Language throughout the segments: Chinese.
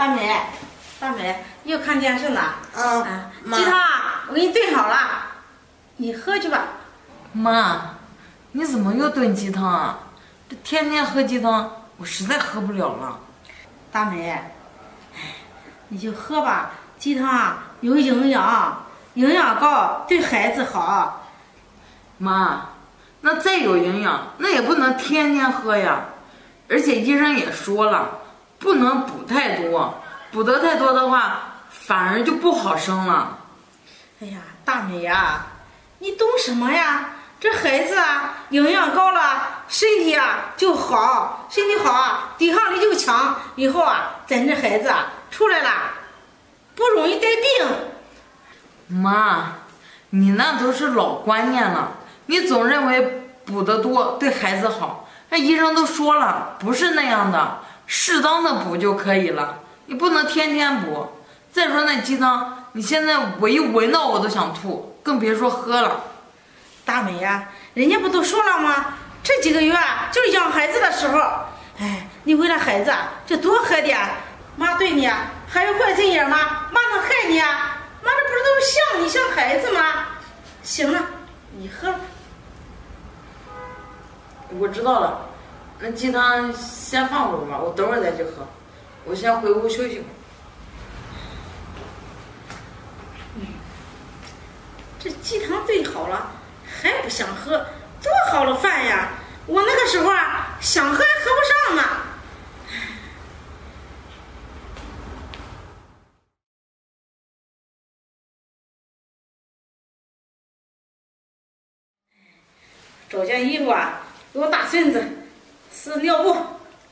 大美，大美，又看电视呢。 妈， 鸡汤我给你炖好了，你喝去吧。 妈，你怎么又炖鸡汤啊？这天天喝鸡汤，我实在喝不了了。 大美，你就喝吧，鸡汤有营养，营养高，对孩子好。 妈，那再有营养，那也不能天天喝呀。而且医生也说了，不能补太多，补得太多的话，反而就不好生了。 哎呀，大美呀，你懂什么呀？这孩子啊，营养高了，身体啊就好，身体好啊，抵抗力就强，以后啊，咱这孩子啊出来了，不容易带病。 妈，你那都是老观念了，你总认为补得多对孩子好，那医生都说了，不是那样的，适当的补就可以了，你不能天天补。再说那鸡汤，你现在我一闻到我都想吐，更别说喝了。 大美呀，人家不都说了吗？这几个月啊，就是养孩子的时候，哎，你为了孩子啊，就多喝点。妈对你啊，还有坏心眼吗？妈能害你啊？妈这不是都是像你像孩子吗？行了，你喝。 我知道了，那鸡汤先放会儿吧，我等会儿再去喝。我先回屋休息会儿。 这鸡汤兑好了，还不想喝，多好了饭呀！我那个时候啊，想喝还喝不上呢。找件衣服啊，给我大孙子撕尿布。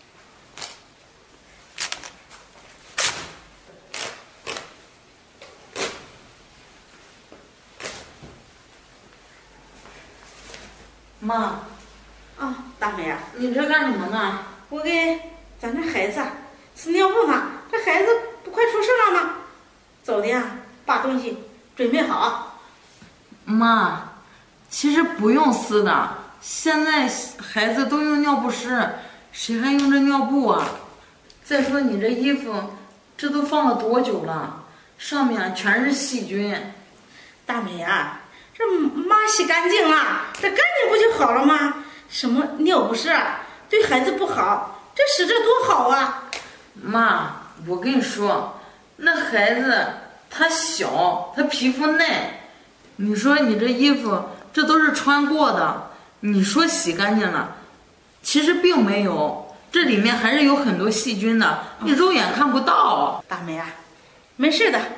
妈， 大美啊， 你这干什么呢？ 我给咱这孩子撕尿布呢。这孩子不快出事了吗？走的呀，把东西准备好。 妈，其实不用撕的，现在孩子都用尿不湿，谁还用这尿布啊？再说你这衣服，这都放了多久了？上面全是细菌。 大美啊，这妈洗干净了，这干净不就好了吗？什么尿不湿啊，对孩子不好，这使这多好啊！ 妈，我跟你说，那孩子他小，他皮肤嫩，你说你这衣服这都是穿过的，你说洗干净了，其实并没有，这里面还是有很多细菌的，你肉眼看不到。 大美啊，没事的，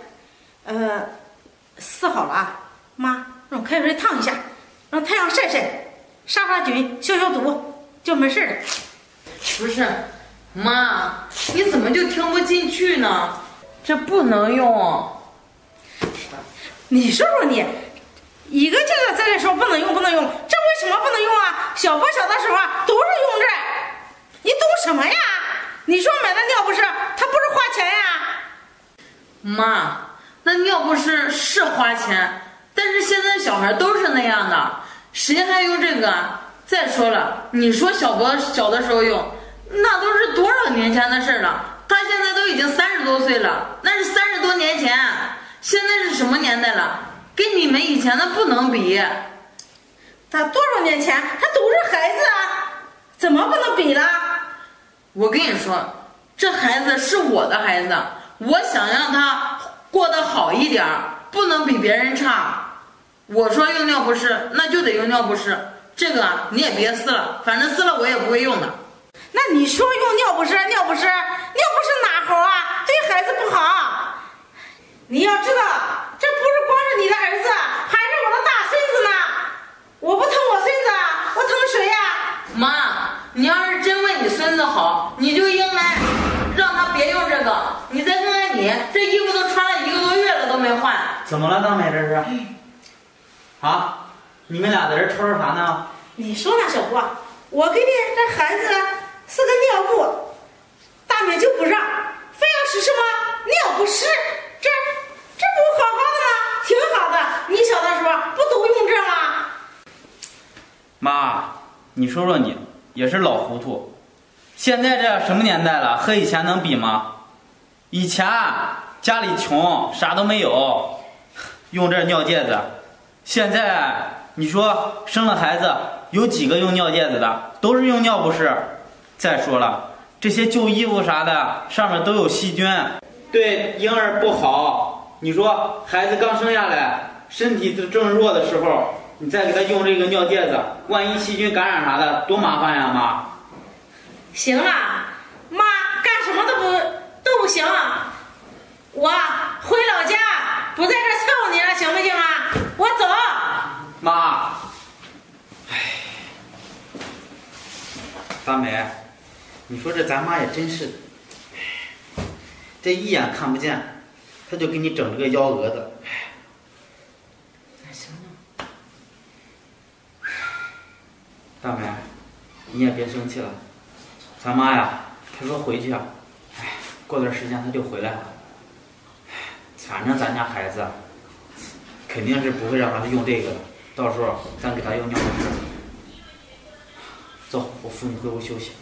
撕好了啊，妈用开水烫一下，让太阳晒晒，杀杀菌，消消毒，就没事了。 不是，妈，你怎么就听不进去呢？这不能用。 你说说你，一个劲的在这说不能用不能用，这为什么不能用啊？小的时候啊都是用这，你懂什么呀？你说买的尿不湿，它不是花钱呀？ 妈，那尿不湿是花钱，但是现在小孩都是那样的，谁还用这个啊？再说了，你说小的时候用，那都是多少年前的事了。他现在都已经30多岁了，那是30多年前。现在是什么年代了？跟你们以前的不能比。 他多少年前，他都是孩子啊，怎么不能比了？ 我跟你说，这孩子是我的孩子，我想让他过得好一点，不能比别人差。我说用尿不湿，那就得用尿不湿。这个你也别撕了，反正撕了我也不会用的。 那你说用尿不湿哪好啊？对孩子不好。你要知道，这不是光是你的儿子，还是我的大孙子呢。我不疼我孙子，我疼谁呀？ 妈，你要是真为你孙子好，你就应该让他别用这个。你再看看你，这衣服都穿了1个多月了都没换。 怎么了，大美这是？啊，你们俩在这吵吵啥呢？ 你说呢，小郭？我给你这孩子撕个尿布，大美就不让，非要使什么尿不湿，这不好好的吗？挺好的，你小的时候不都用这吗？ 妈，你说说你也是老糊涂，现在这什么年代了，和以前能比吗？ 以前家里穷，啥都没有，用这尿介子。现在你说生了孩子，有几个用尿介子的？都是用尿不湿。再说了，这些旧衣服啥的，上面都有细菌，对婴儿不好。你说孩子刚生下来，身体正弱的时候，你再给他用这个尿介子，万一细菌感染啥的，多麻烦呀，妈！ 行了，妈干什么都不行，我回老家不在这伺候你了，行不行啊？我走。 妈，大美，你说这咱妈也真是的，这一眼看不见，她就给你整这个幺蛾子。 行了， 大美，你也别生气了，咱妈呀，她说回去啊，过段时间她就回来了。反正咱家孩子肯定是不会让他用这个的，到时候咱给他用尿不湿。走，我扶你回屋休息。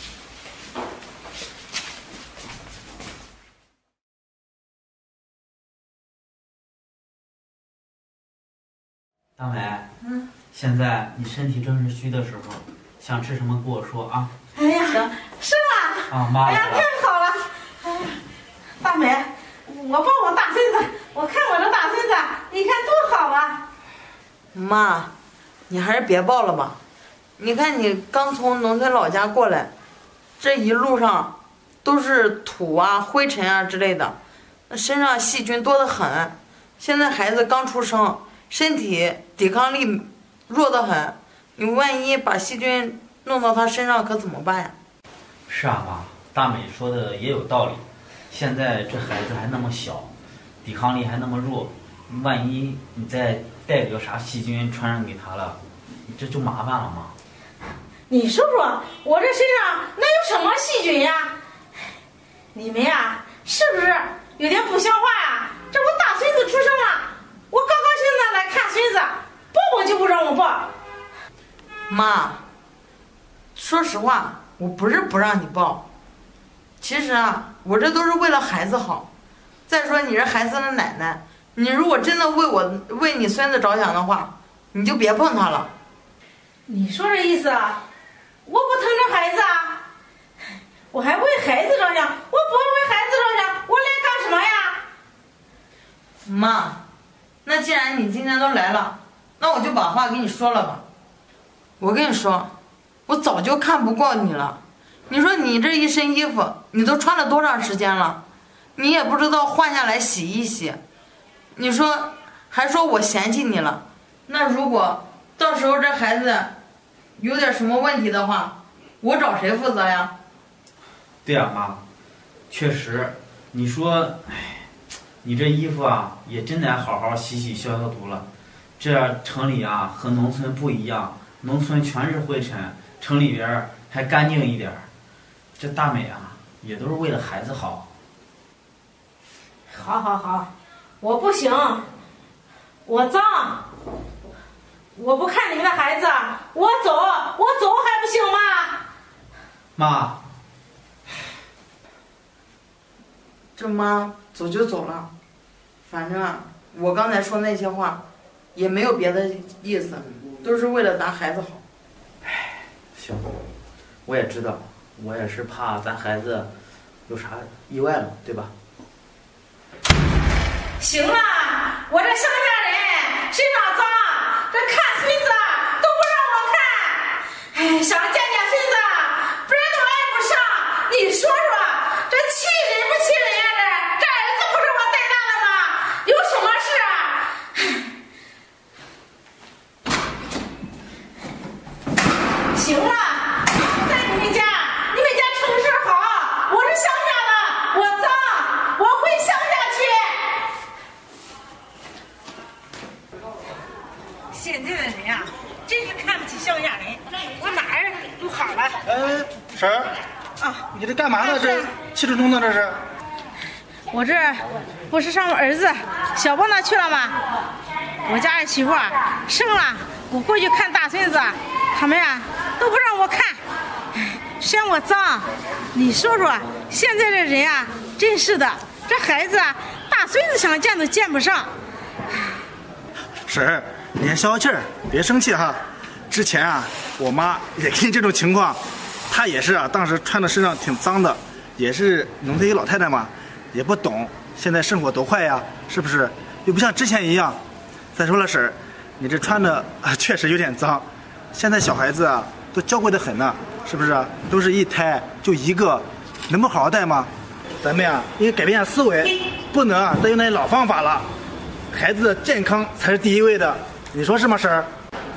大美，现在你身体正是虚的时候，想吃什么跟我说啊。 哎呀，是吗？ 啊，妈哎呀， 来了。 太好了！哎呀，大美，我抱我大孙子，我看我这大孙子，你看多好啊！ 妈，你还是别抱了吧。你看你刚从农村老家过来，这一路上都是土啊、灰尘啊之类的，身上细菌多得很。现在孩子刚出生，身体抵抗力弱得很，你万一把细菌弄到他身上，可怎么办呀？ 是啊，妈，大美说的也有道理。现在这孩子还那么小，抵抗力还那么弱，万一你再带个啥细菌传染给他了，你这就麻烦了嘛。 你说说，我这身上能有什么细菌呀？你们呀，是不是有点不像话呀？这我大孙子出生了，我高高兴兴的来看孙子，抱我就不让我抱。 妈，说实话，我不是不让你抱，其实啊，我这都是为了孩子好。再说你是孩子的奶奶，你如果真的为你孙子着想的话，你就别碰他了。 你说这意思啊？我不疼这孩子啊？我还为孩子着想，我不为孩子着想，我来干什么呀？ 妈，那既然你今天都来了，那我就把话跟你说了吧。我跟你说，我早就看不过你了。你说你这一身衣服，你都穿了多长时间了？你也不知道换下来洗一洗。你说还说我嫌弃你了，那如果到时候这孩子有点什么问题的话，我找谁负责呀？ 对呀，妈，确实，你说，你这衣服啊，也真得好好洗洗消消毒了。这城里啊和农村不一样，农村全是灰尘，城里边还干净一点儿。这大美啊，也都是为了孩子好。 好好好，我不行，我脏，我不看你们的孩子，我走还不行吗？ 妈， 这妈走就走了，反正啊，我刚才说那些话也没有别的意思，都是为了咱孩子好。 行，我也知道，我也是怕咱孩子有啥意外了，对吧？ 行了，我这乡下人身上脏，这看孙子都不让我看，哎，想见见孙子，不然都挨不上。你说说，这气人不气人呀？这儿子不是我带大的吗？有什么事啊？行了，在你们家城市好，我是乡下的，我脏，我回乡下去。现在的人呀，真是看不起乡下人，我哪儿都好了。 婶儿啊， 你这干嘛呢？这气冲冲的这是？ 我这不是上我儿子小宝那去了吗？我家儿媳妇生了，我过去看大孙子，他们呀都不让我看， 嫌我脏。你说说，现在这人啊，真是的，这孩子啊，大孙子想见都见不上。 婶儿，你先消消气儿，别生气哈。之前啊，我妈也跟你这种情况，她也是啊，当时穿的身上挺脏的，也是农村一老太太嘛，也不懂现在生活多快呀，是不是？又不像之前一样。再说了，婶儿，你这穿的确实有点脏。现在小孩子啊，都娇贵的很呢，是不是？都是一胎就一个，能不好好带吗？咱们呀，应该改变下思维，不能啊再用那些老方法了。孩子的健康才是第一位的，你说是吗，婶儿？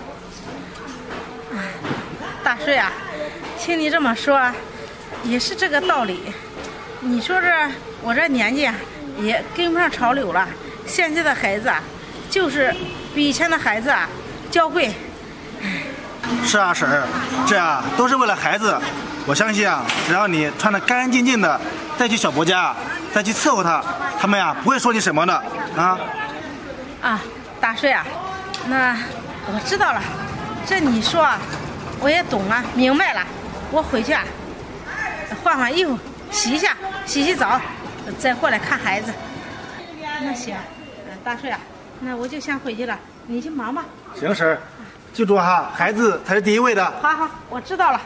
大帅啊，听你这么说，也是这个道理。你说我这年纪啊，也跟不上潮流了。现在的孩子啊，就是比以前的孩子啊娇贵。 是啊，婶儿，这啊都是为了孩子。我相信啊，只要你穿得干干净净的，再去小伯家，再去伺候他，他们呀不会说你什么的啊。 啊，大帅啊，那我知道了。这你说啊，我也懂了，明白了。我回去啊，换换衣服，洗一下，洗澡，再过来看孩子。那行，大帅啊，那我就先回去了，你去忙吧。 行，婶儿，记住哈，孩子才是第一位的。 好好，我知道了。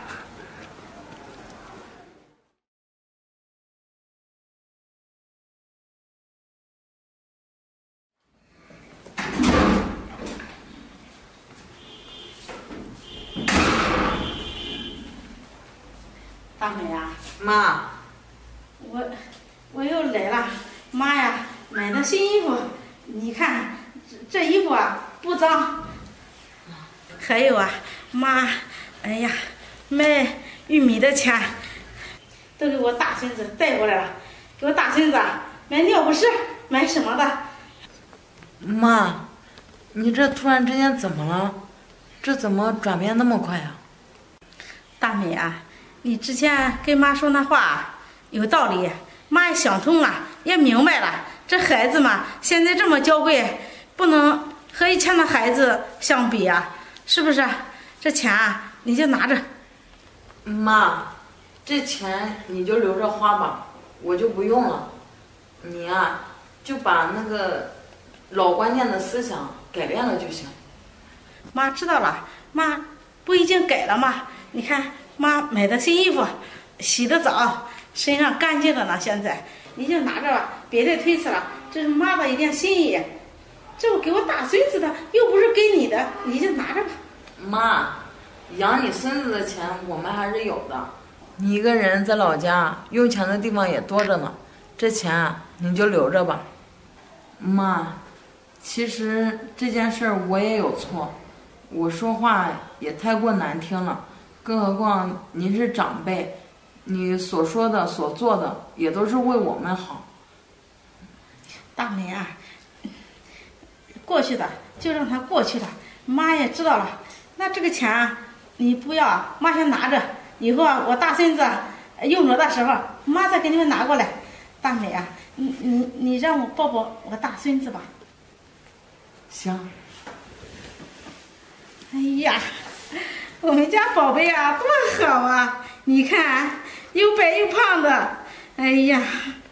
大美啊， 妈， 我又来了，妈呀，买的新衣服，你看这衣服啊不脏。还有啊，妈，哎呀，卖玉米的钱都给我大孙子带过来了，给我大孙子买尿不湿，买什么的。 妈，你这突然之间怎么了？这怎么转变那么快啊？ 大美啊，你之前跟妈说那话有道理，妈也想通了，也明白了。这孩子嘛，现在这么娇贵，不能和以前的孩子相比啊，是不是？这钱啊，你就拿着。 妈，这钱你就留着花吧，我就不用了。你啊，就把那个老观念的思想改变了就行。 妈知道了，妈不已经改了吗？你看妈买的新衣服，洗的澡，身上干净的呢。现在你就拿着吧，别再推辞了，这是妈的一点心意。这我给我大孙子的，又不是给你的，你就拿着吧。 妈，养你孙子的钱我们还是有的。你一个人在老家用钱的地方也多着呢，这钱啊你就留着吧。妈，其实这件事我也有错，我说话也太过难听了，更何况您是长辈，你所说的所做的也都是为我们好。 大美啊，过去的就让它过去了，妈也知道了。那这个钱啊，你不要，妈先拿着，以后啊我大孙子用着的时候，妈再给你们拿过来。大美啊，你让我抱抱我大孙子吧。 行。 哎呀，我们家宝贝啊，多好啊！你看，又白又胖的，哎呀，